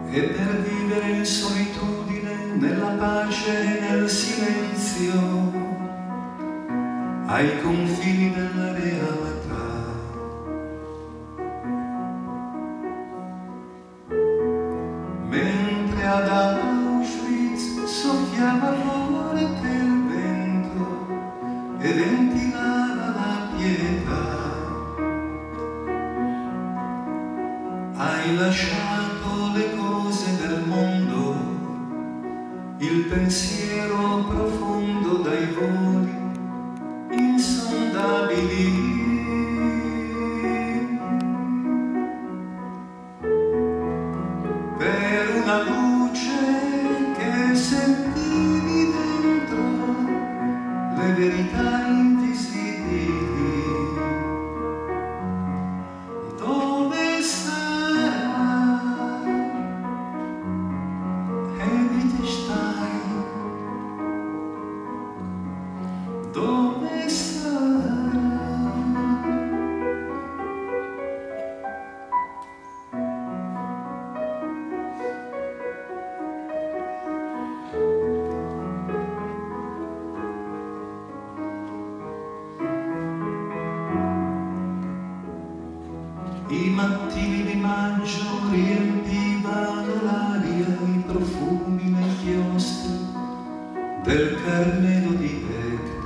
e per vivere in solitudine, nella pace e nel silenzio, ai confini della realtà. Mentre ad Auschwitz soffiava forte il vento e ventilava la pietà, hai lasciato le cose del mondo, il pensiero profondo dai voli insondabili. Per una luce che sentivi dentro le verità invisibili. Dove sarà? Edith Stein. Dove sarà? I mattini di maggio riempivano l'aria, i profumi nei chiostri del Carmelo di Beckett.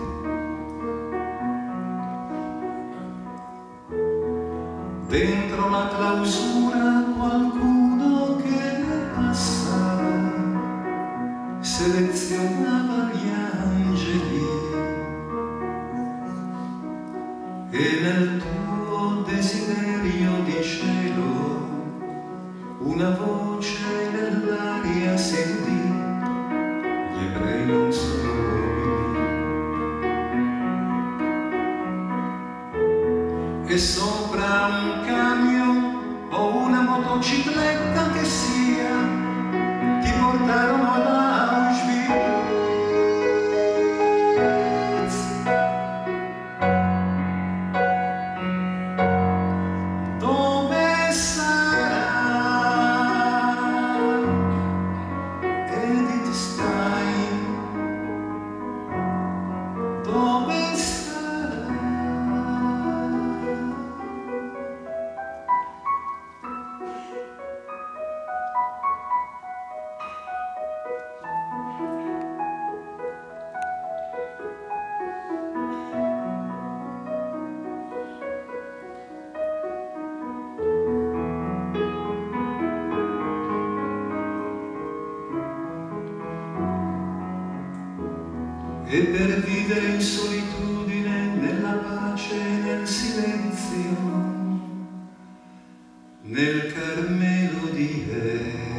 Dentro la clausura qualcuno che passava selezionava gli angeli, e nel tuo desiderio di cielo una voce nell'aria si udì: gli ebrei non sono uomini. E sopra un camion o una motocicletta che sia ti portarono ad Auschwitz. Dove sarà Edith Stein? Dove sarà? E per vivere in solitudine, nella pace e nel silenzio, nel Carmelo di Beckett.